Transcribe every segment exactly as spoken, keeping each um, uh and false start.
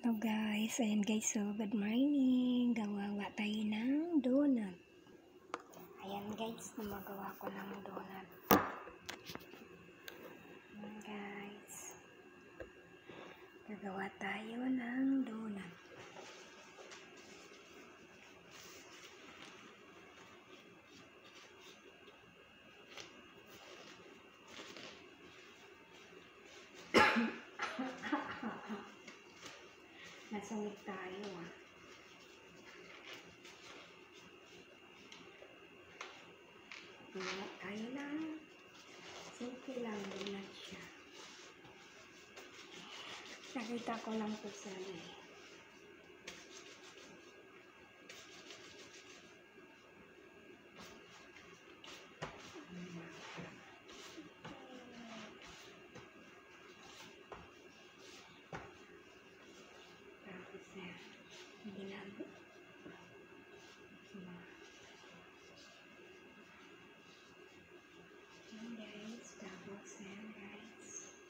Hello guys, ayan guys, so good morning. Gawawa tayo ng donut. Ayan guys, gumagawa ko ng donut. Ayan guys, gagawa tayo ng donut. Nasungit tayo ah. Gawa tayo lang. Simple lang donut siya. Nakita ko lang po sa eh. Tapos eh, ginagawa. Ayan guys, tapos ayan guys.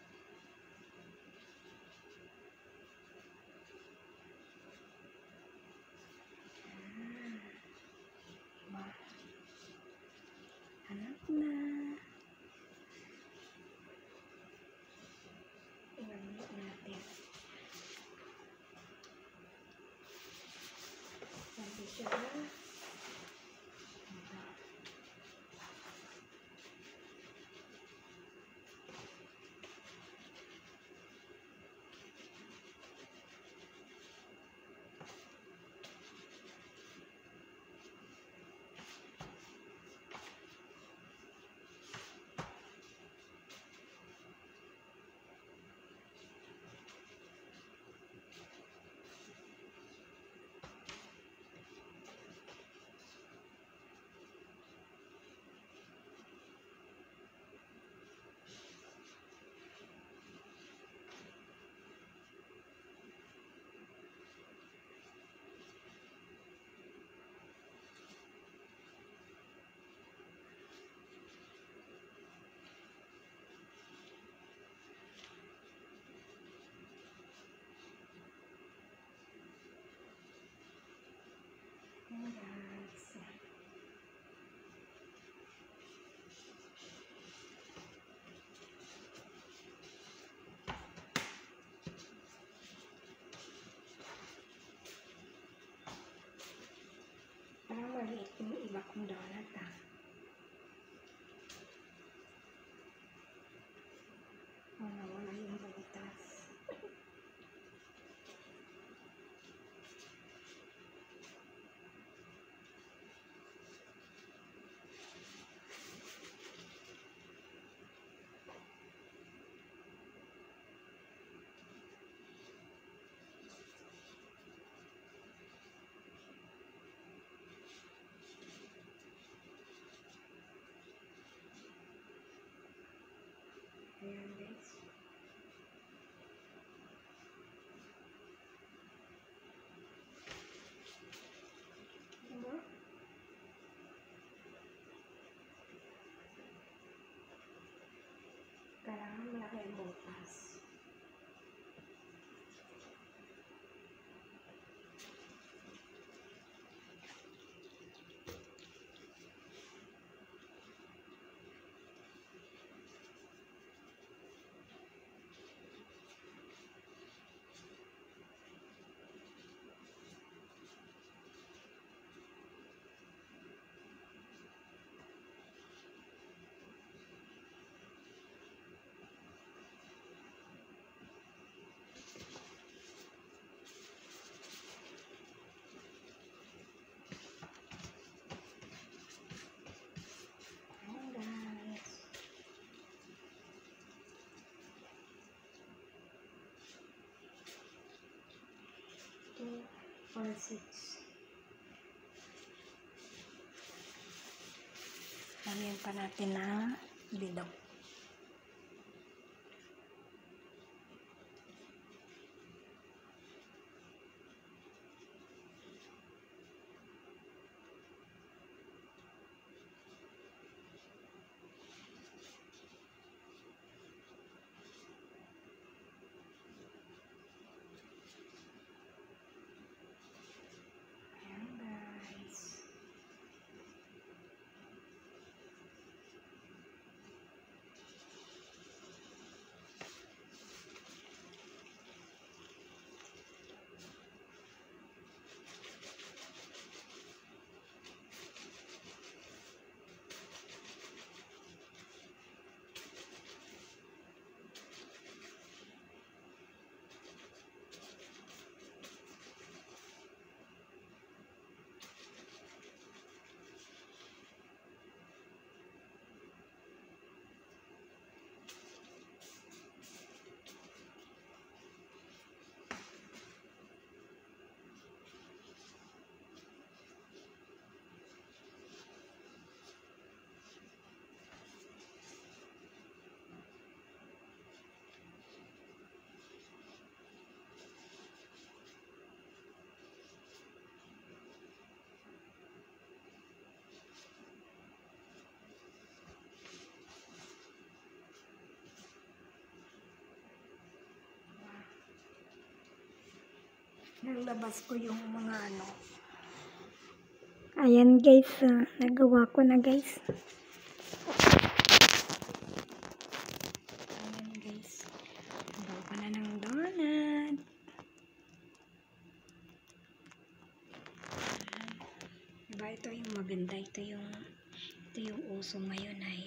Hanap na. Iwanit natin. Sabi siya. Ayan guys. Parang maliit yung iba kong donut ah. Wala wala yung balitas. Ayan guys. Diba? Kailangan malaki ang butas. Ayan guys. Two, four, six. Lagyan pa natin ng bilog. Nalabas ko yung mga ano. Ayan guys, uh, nagawa ko na guys. Ayan guys, nagawa ko na ng donut. Diba ito yung maganda, ito yung ito yung uso ngayon ay.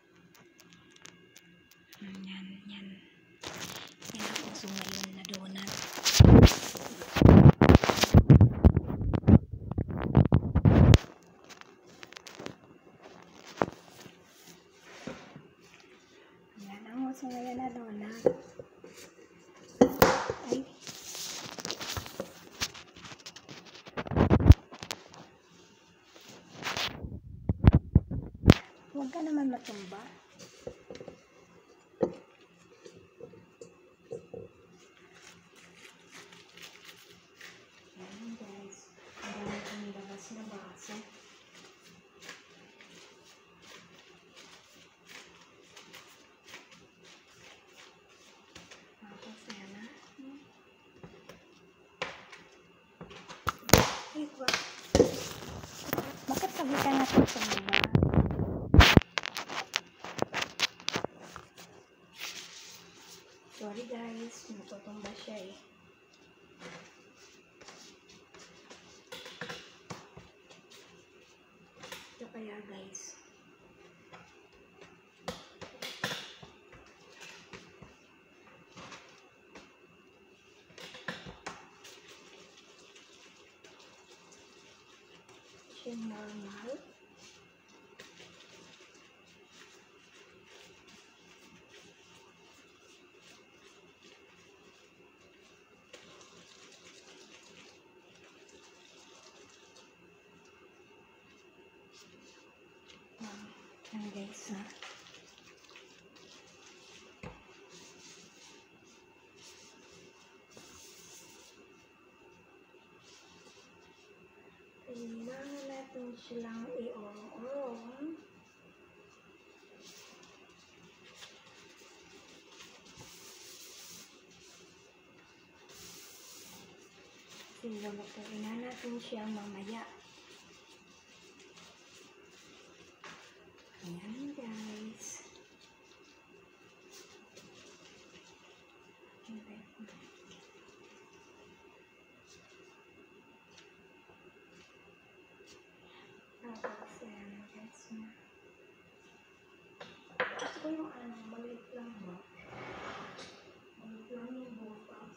Yan, yan. Yan ang uso ngayon na donut. Yan ang uso ngayon na donut. Ay. Huwag ka naman matumba. Ayan guys, ang dami kong labas na baso. Tapos ayan na. Ay, wag. Bakit sabi ka na tutumba? Sorry guys, natutumba siya eh. Ito kaya guys. Siya normal. Yan guys ha. Kailangan natin silang i-orong-orong. Silabatiin na natin siya mamaya. Ayan guys. Tapos ayan guys. Gusto ko yung ano, maliit lang ba? Maliit lang yung butas.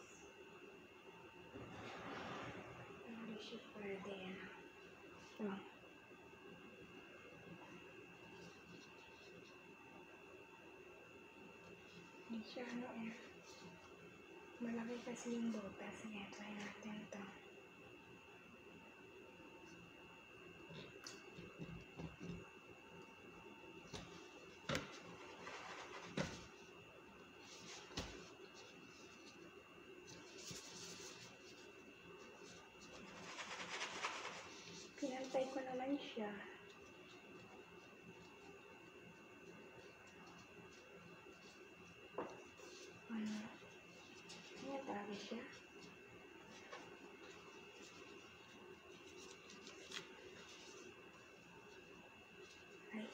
Hindi siya pwede yan. Ito. Hindi siya ano eh. Malaki kasi yung butas. Sige, try natin ito. Pinantay ko naman siya. Ano? Ayan talaga siya. Ay.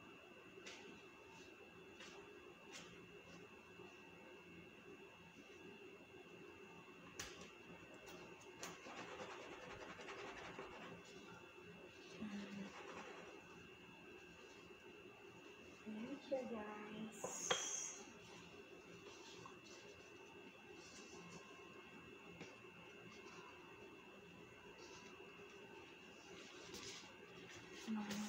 Hmm. Ayan siya guys. Hmm.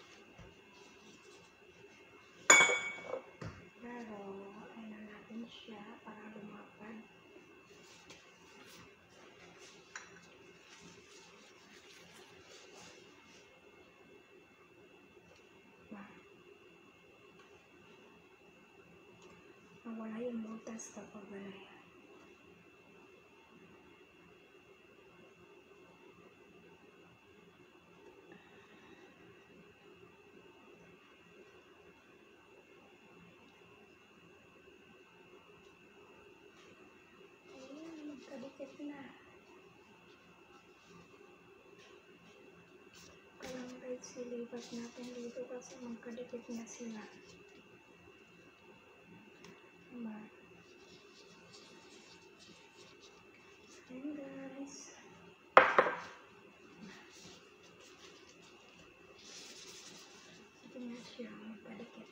Pero, ano natin siya para lumapad. Mawala yung butas kapag wala yan. Ayun, magkadikit na. guys, ilipat natin dito kasi magkadikit na sila. Diba? Ayan guys. Ito na siya, magkadikit.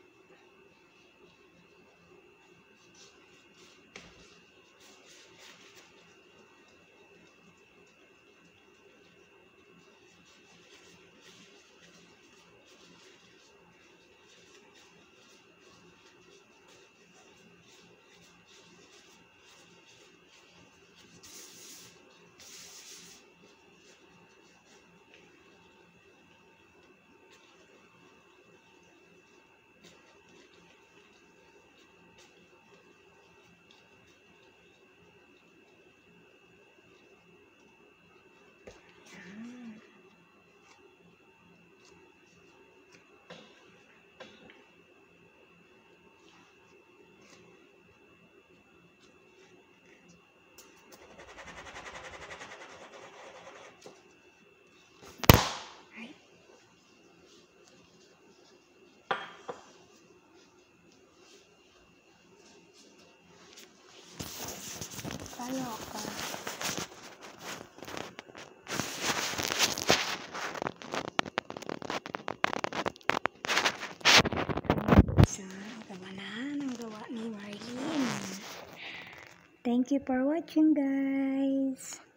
Tayo ka. Sa gawa na ng gawa ni Marlene. Thank you for watching guys.